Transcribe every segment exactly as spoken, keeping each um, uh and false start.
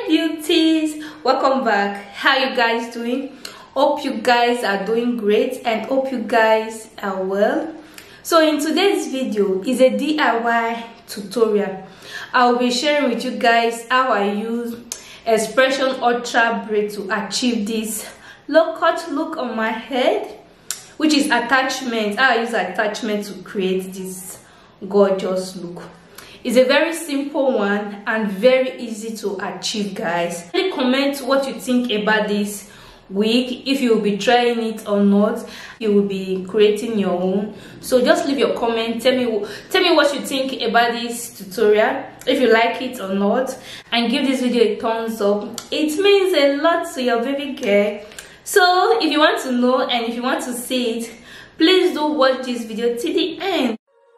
Beauties, welcome back. How you guys doing? Hope you guys are doing great and hope you guys are well. So in today's video is a D I Y tutorial. I'll be sharing with you guys how I use Expression Ultra Braid to achieve this low cut look on my head, which is attachment. How I use attachment to create this gorgeous look. It's a very simple one and very easy to achieve, guys. Please comment what you think about this wig, if you will be trying it or not. You will be creating your own, so just leave your comment. Tell me tell me what you think about this tutorial, if you like it or not, and give this video a thumbs up. It means a lot to your baby girl. So if you want to know and if you want to see it, please do watch this video till the end.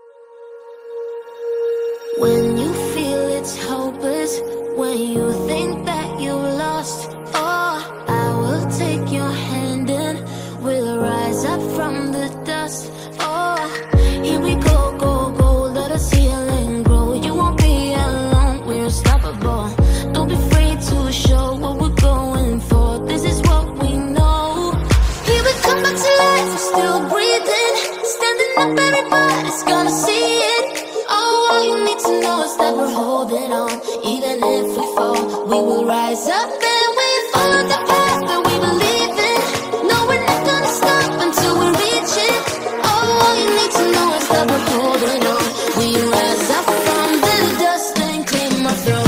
When you feel it's hopeless, when you think that you lost, oh, I will take your hand and we'll rise up from the dust. Oh, here we go, go, go, let us heal and grow. You won't be alone, we're unstoppable. Don't be afraid to show what we're going for. This is what we know. Here we come back to life, we're still breathing. Standing up, everybody's gonna see it. All you need to know is that we're holding on. Even if we fall, we will rise up and we follow the path that we believe in. No, we're not gonna stop until we reach it. All you need to know is that we're holding on. We rise up from the dust and clean my throat.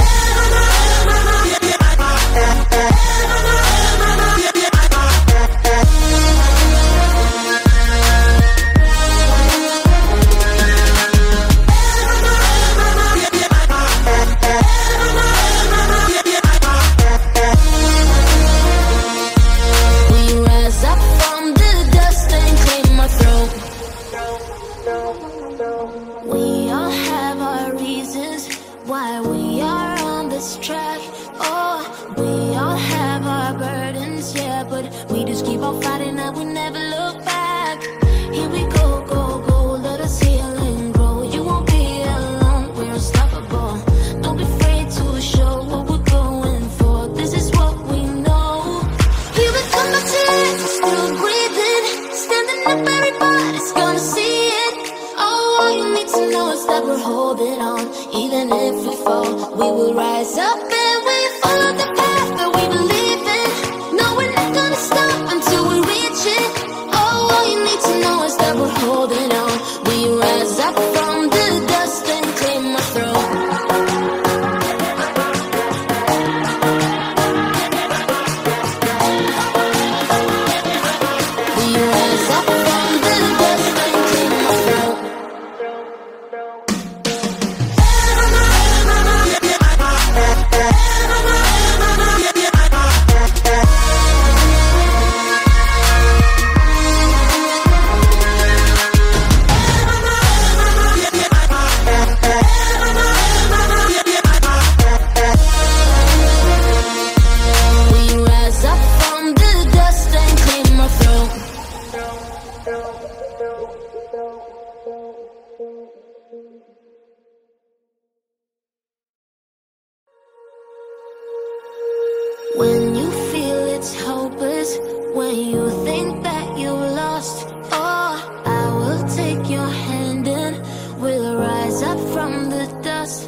When you feel it's hopeless, when you think that you lost, oh, I will take your hand and we'll rise up from the dust.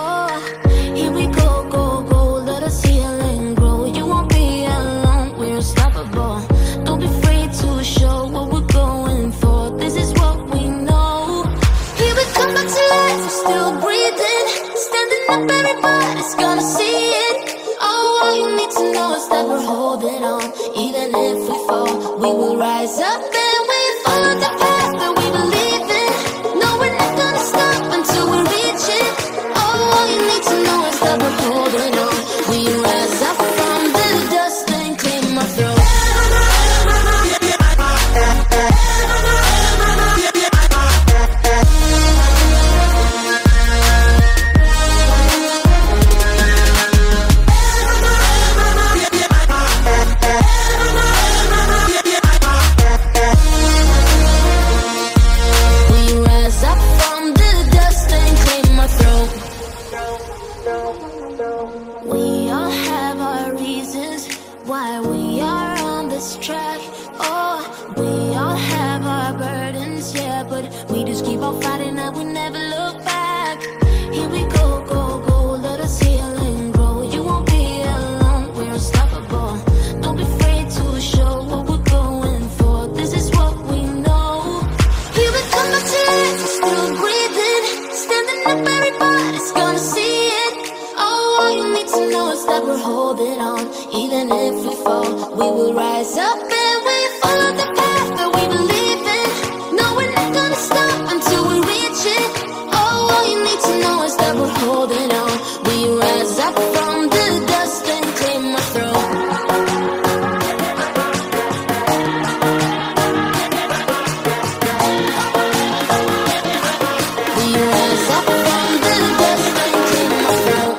Oh, here we go, go, go, let us heal and grow. You won't be alone, we're unstoppable. Don't be afraid to show what we're going for. This is what we know. Here we come back to life, we're still breathing. Standing up, everybody's gonna see it. All you need to know is that we're holding on. Even if this track. Oh, we all have our burdens, yeah, but we just keep on fighting and we never look back. Here we go, go, go, let us heal and grow. You won't be alone, we're unstoppable. Don't be afraid to show what we're going for. This is what we know. Here we come back to life, we're still breathing. Standing up, everybody's gonna see it. Oh, all you need to know is that we're holding on. Even if we fall, we will rise up and we follow the path that we believe in. No, we're not gonna stop until we reach it. Oh, all you need to know is that we're holding on. We rise up from the dust and clear my throat. We rise up from the dust and clear my throat.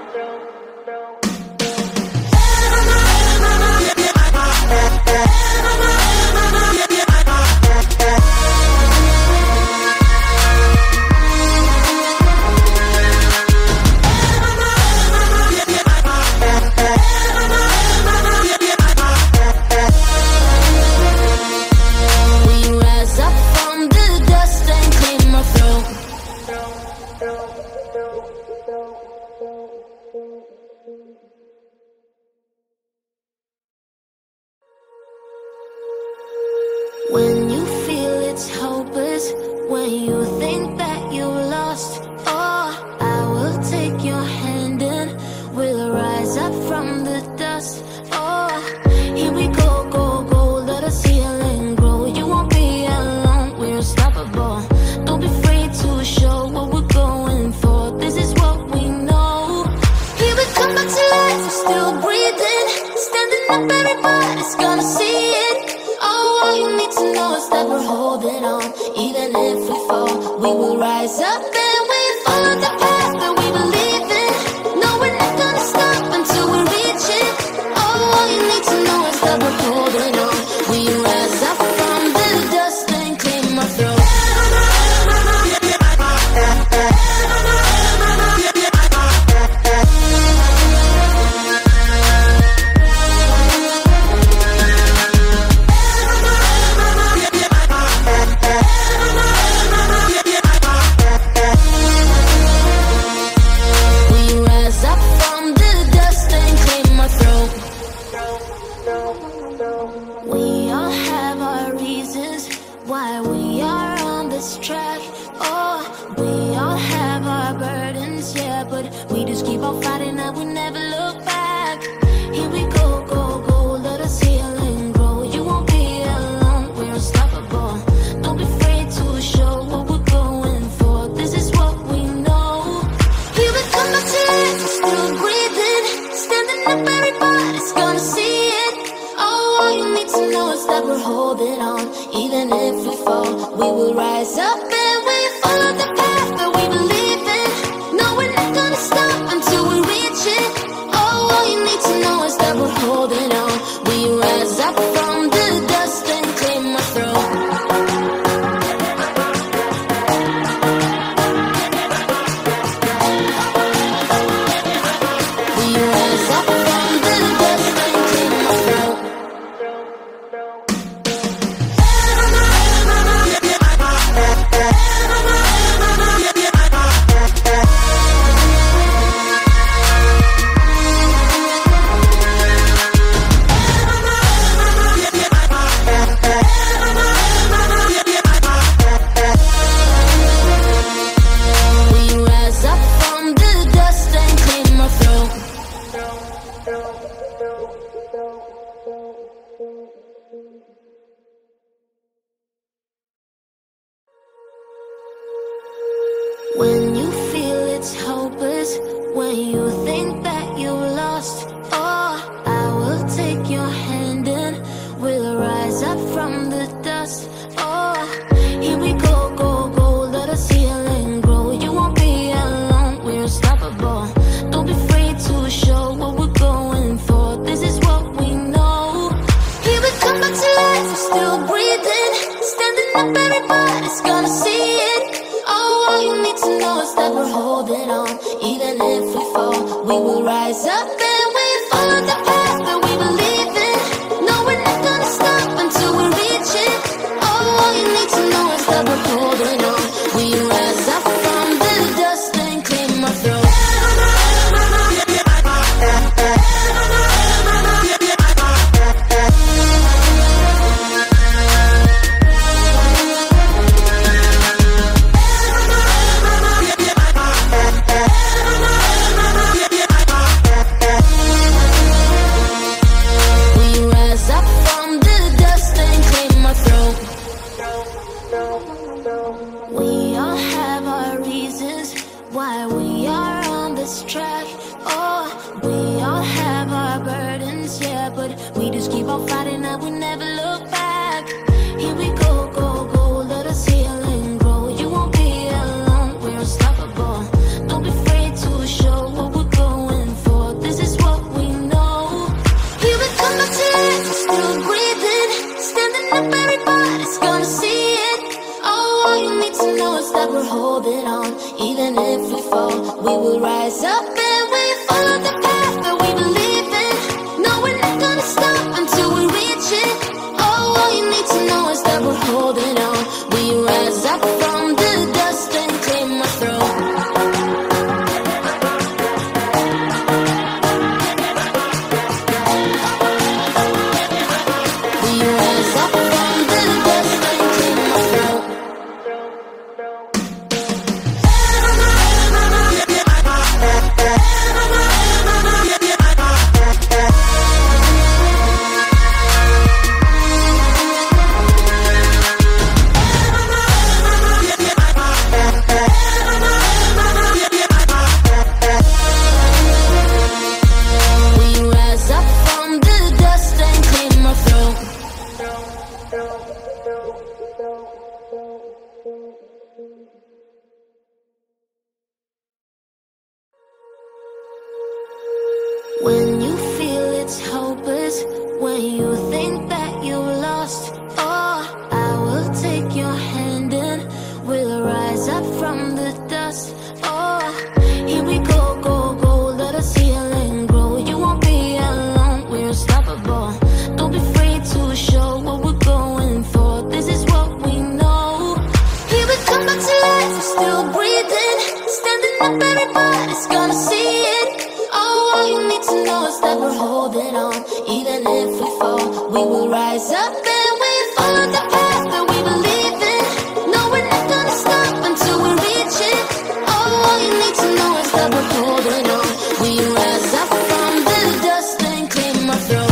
When you feel it's hopeless, when you think that you lost, oh, I will take your hand and we'll rise up from the dust. Oh, here we go, go, go, let us heal and grow. You won't be alone, we're unstoppable. Don't be afraid to show what we're going for. This is what we know. Here we come back to life, we're still breathing. Standing up, everybody's gonna see it. Oh, all you need to know is that we're holding on. Even if we fall, we will rise up and we follow the path that we believe in. No, we're not gonna stop until we reach it. Oh, all you need to know is that we're holding on. We rise up from the dust and clear my throat. We all have our reasons why we are on this track. Oh, we all have our burdens, yeah, but we just keep on fighting and we never look back. Here we go, go, go, let us heal and grow. You won't be alone, we're unstoppable. Don't be afraid to show what we're going for. This is what we know. Here we come back to life, we're still breathing. Standing up, everybody's gonna see it. Oh, all you need to know is that we're holding on. Even if we fall, we will rise up and we follow the path that we believe in. No, we're not gonna stop until we reach it. Oh, all you need to know is that we're holding on. We rise up from the dust and clear my throat. We rise up from the dust and clear my throat. When you feel it's hopeless, when you think that you lost, oh, I will take your hand and we'll rise up from the dust. Oh, here we go, go, go, let us heal and grow. You won't be alone, we're unstoppable. Don't be afraid to show what we're going for. yeah, but we just keep on fighting and we never look back. Here we go, go, go, let us heal and grow. You won't be alone, we're unstoppable. Don't be afraid to show what we're going for. This is what we know. Here we come back to life, we're still breathing. Standing up, everybody's gonna see it. Oh, all you need to know is that we're holding on. Even if we fall, we will rise up and we follow the path that we believe in. No, we're not gonna stop until we reach it. Oh, all you need to know is that we're holding on. We rise up from the dust and clear my throat. We rise up from the dust and clear my throat. When you feel it's hopeless, when you think that you lost, oh, I will take your hand and we'll rise up from the dust. Oh, here we go, go, go, let us heal and grow. You won't be alone, we're unstoppable. Don't be afraid to show what we're going for. This is what we know. Here we come back to life, we're still breathing. Standing up, everybody's gonna see it. Oh, all you need to know is that we're holding on. Even if we fall, we will rise up and we follow the path that we believe in. No, we're not gonna stop until we reach it. Oh, all you need to know is that we're holding on. We rise up from the dust and clear my throat.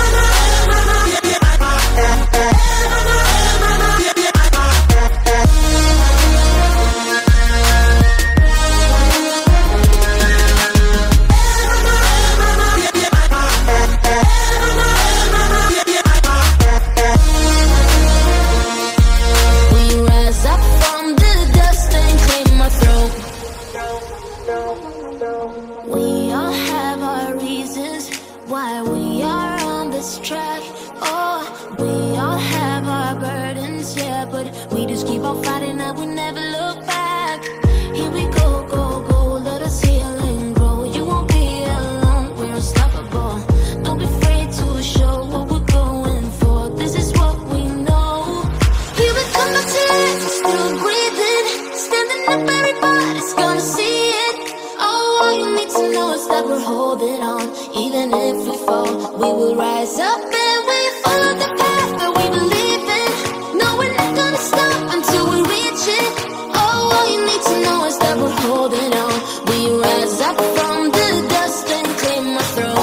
We all have our reasons why we are on this track. Oh, we all have our burdens, yeah, but we just keep on fighting and we never look back. Here we go, go, go, let us heal and grow. You won't be alone, we're unstoppable. Don't be afraid to show what we're going for. This is what we know. Here we come back to life, we're still breathing. Standing up, everybody's gonna see it. Oh, all you need to know is that we're holding on. Even if we fall, we will rise up and we follow the path that we believe in. No, we're not gonna stop until we reach it. Oh, all you need to know is that we're holding on. We rise up from the dust and clear my throat.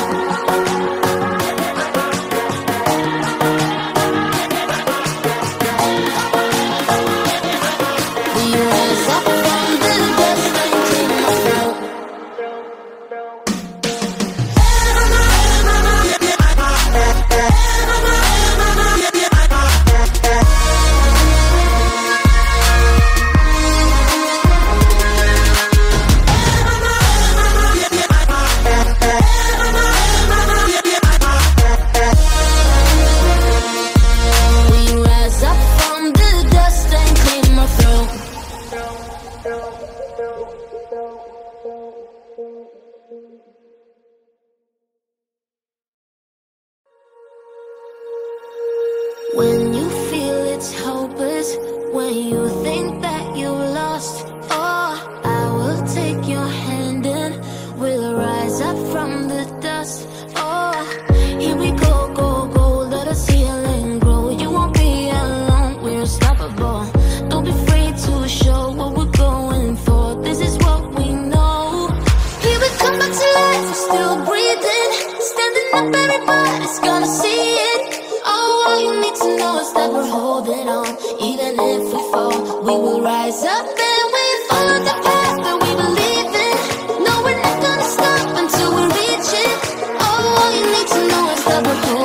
We rise up from the dust and clear my throat. When you feel it's hopeless, when you think that you lost, oh, I will take your hand and we'll rise up from the dust. Oh, here we go, go, go, let us heal and grow. You won't be alone, we're unstoppable. Don't be afraid to show what we're going for. This is what we know. Here we come back to life, we're still breathing. Standing up, everybody's gonna see it. Oh, all you need to know is that we're holding on. Even if we fall, we will rise up and we follow the path that we believe in. No, we're not gonna stop until we reach it. Oh, all you need to know is that we're holding on.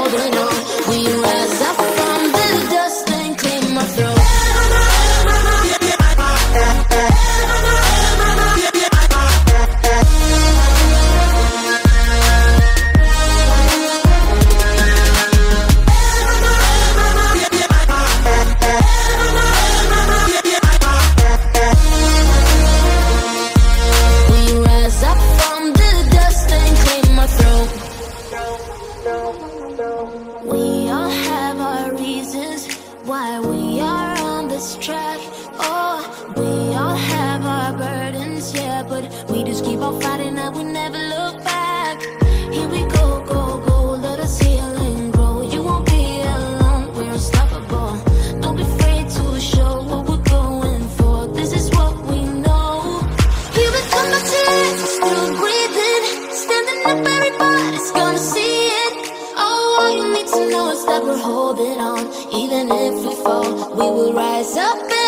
we're holding on. Even if we fall, we will rise up.